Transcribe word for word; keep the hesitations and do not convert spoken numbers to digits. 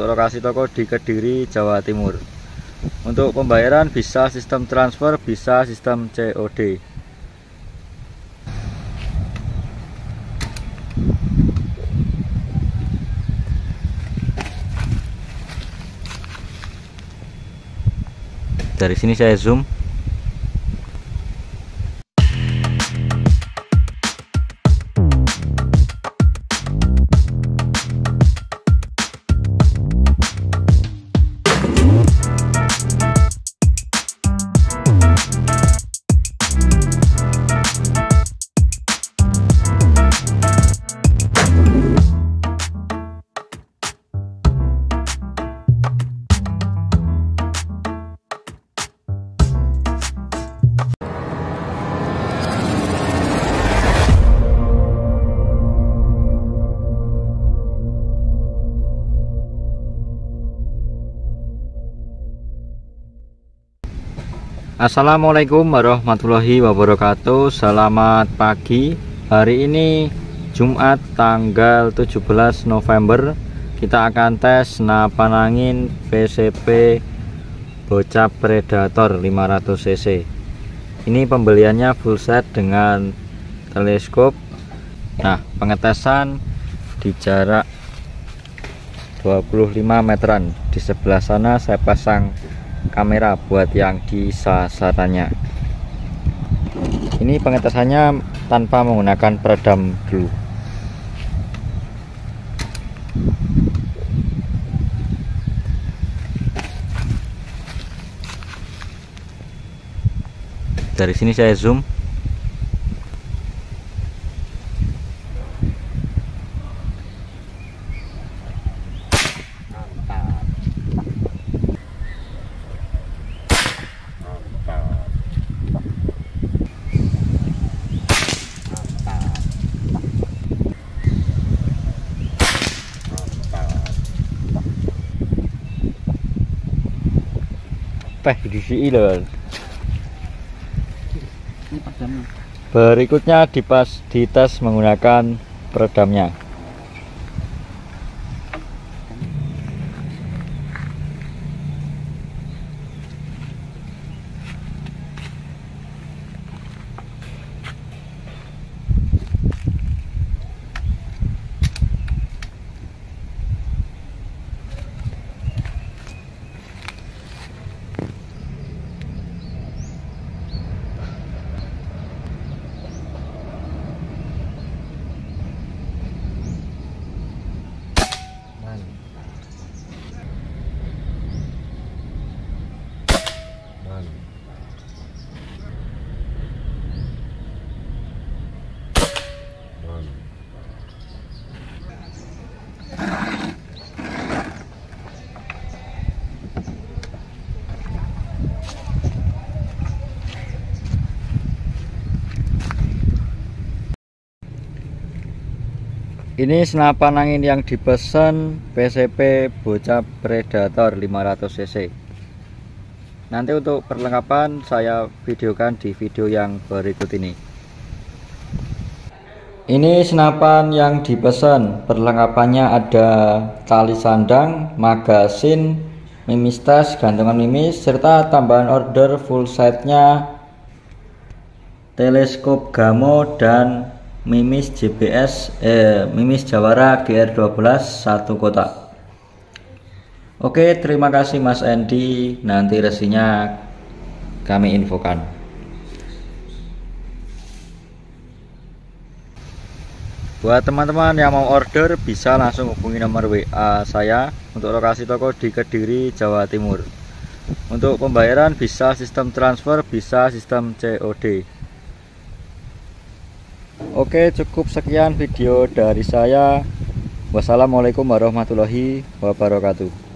untuk lokasi toko di Kediri, Jawa Timur. Untuk pembayaran bisa sistem transfer, bisa sistem C O D. Dari sini saya zoom. Assalamualaikum warahmatullahi wabarakatuh. Selamat pagi. Hari ini Jumat tanggal tujuh belas November. Kita akan tes senapan angin P C P Bocap Predator lima ratus cc. Ini pembeliannya full set dengan teleskop. Nah, pengetesan di jarak dua puluh lima meteran. Di sebelah sana saya pasang kamera buat yang di sasarannya. Ini pengetesannya tanpa menggunakan peredam dulu. Dari sini saya zoom. Peh di sini loh. Berikutnya dipas dites menggunakan peredamnya. Ini senapan angin yang dipesan P C P Bocap Predator lima ratus cc. Nanti untuk perlengkapan saya videokan di video yang berikut ini. Ini senapan yang dipesan, perlengkapannya ada tali sandang, magasin, mimis tas, gantungan mimis, serta tambahan order full setnya teleskop Gamo dan mimis J B S eh, mimis Jawara G R dua belas satu kotak. Oke, terima kasih Mas Endi, nanti resinya kami infokan. Buat teman-teman yang mau order bisa langsung hubungi nomor W A saya untuk lokasi toko di Kediri, Jawa Timur. Untuk pembayaran bisa sistem transfer, bisa sistem C O D. Oke, cukup sekian video dari saya. Wassalamualaikum warahmatullahi wabarakatuh.